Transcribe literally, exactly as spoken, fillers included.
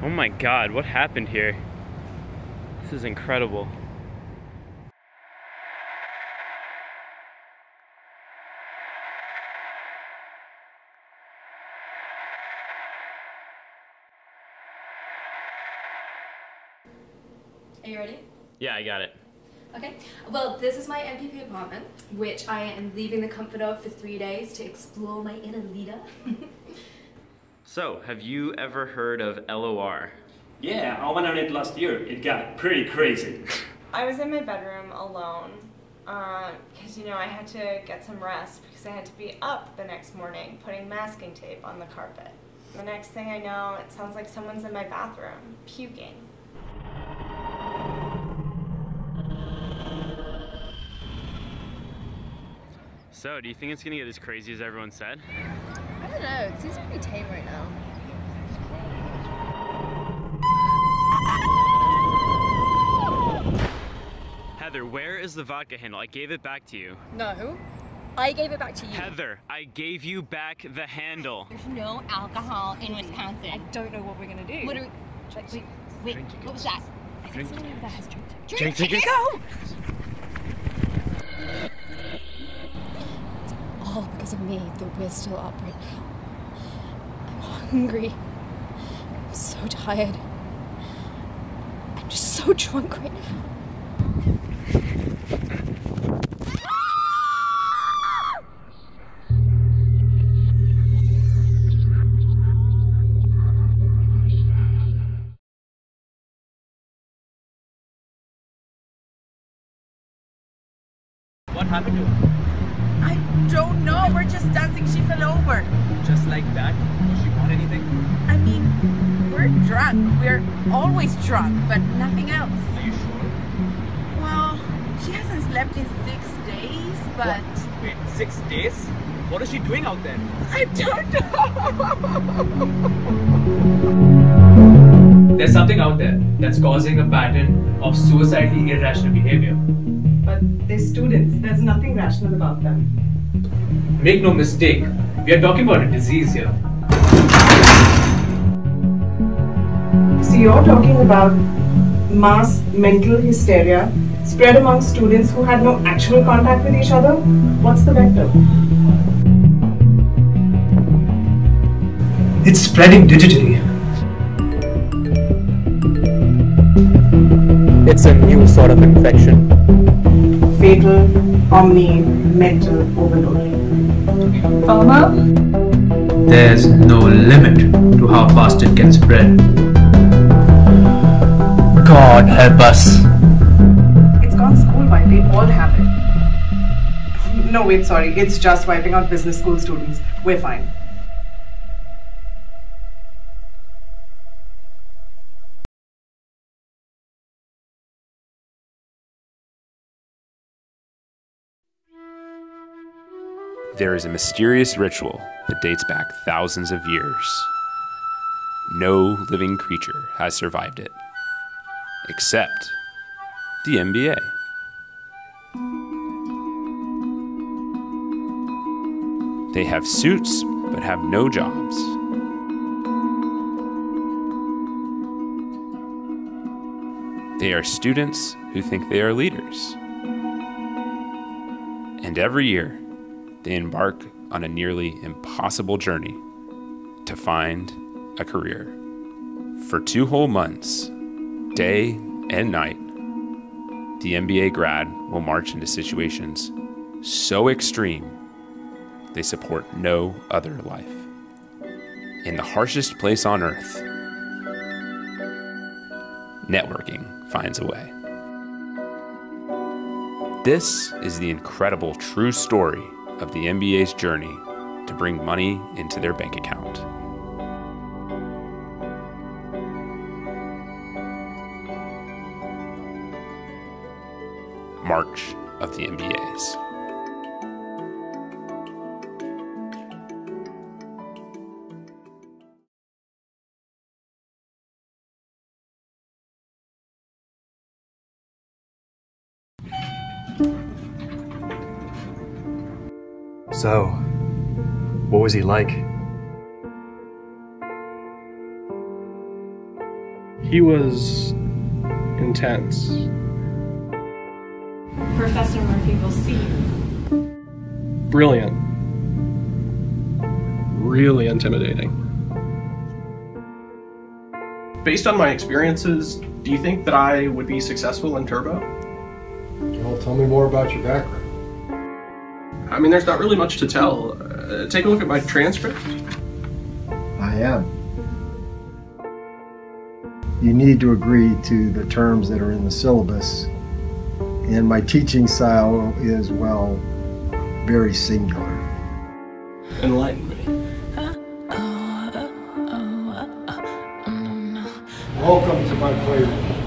Oh my god, what happened here? This is incredible. Are you ready? Yeah, I got it. Okay. Well, this is my M P P apartment, which I am leaving the comfort of for three days to explore my inner leader. So, have you ever heard of L O R? Yeah, I went on it last year. It got pretty crazy. I was in my bedroom alone because, uh, you know, I had to get some rest because I had to be up the next morning putting masking tape on the carpet. The next thing I know, it sounds like someone's in my bathroom, puking. So, do you think it's gonna get as crazy as everyone said? I don't know, it seems pretty tame right now. Heather, where is the vodka handle? I gave it back to you. No, I gave it back to you. Heather, I gave you back the handle. There's no alcohol in Wisconsin. I don't know what we're gonna do. What are we... Wait, wait, wait, what was that? I think someone over there has drink tickets. Drink tickets? Go! It's all because of me that we're still up right now. I'm hungry. I'm so tired. I'm just so drunk right now. What happened to her? I don't know. We're just dancing. She fell over. Just like that? Did she want anything? I mean, we're drunk. We're always drunk, but nothing else. Are you sure? Well, she hasn't slept in six days, but... What? Wait, six days? What is she doing out there? I don't know. There's something out there that's causing a pattern of suicidally irrational behavior. But they're students. There's nothing rational about them. Make no mistake, we are talking about a disease here. So you're talking about mass mental hysteria spread among students who had no actual contact with each other? What's the vector? It's spreading digitally. It's a new sort of infection. Fatal, omni, mental overload. FOMO? There's no limit to how fast it can spread. God help us. It's gone school-wide. They all have it. No, wait, sorry. It's just wiping out business school students. We're fine. There is a mysterious ritual that dates back thousands of years. No living creature has survived it, except the N B A. They have suits, but have no jobs. They are students who think they are leaders. And every year, they embark on a nearly impossible journey to find a career. For two whole months, day and night, the M B A grad will march into situations so extreme they support no other life. In the harshest place on earth, networking finds a way. This is the incredible true story of the N B A's journey to bring money into their bank account. March of the M B As. So, what was he like? He was intense. Professor Murphy will see you. Brilliant. Really intimidating. Based on my experiences, do you think that I would be successful in Turbo? Well, tell me more about your background. I mean, there's not really much to tell. Uh, take a look at my transcript. I am. You need to agree to the terms that are in the syllabus, and my teaching style is, well, very singular. Enlighten me. Welcome to my playroom.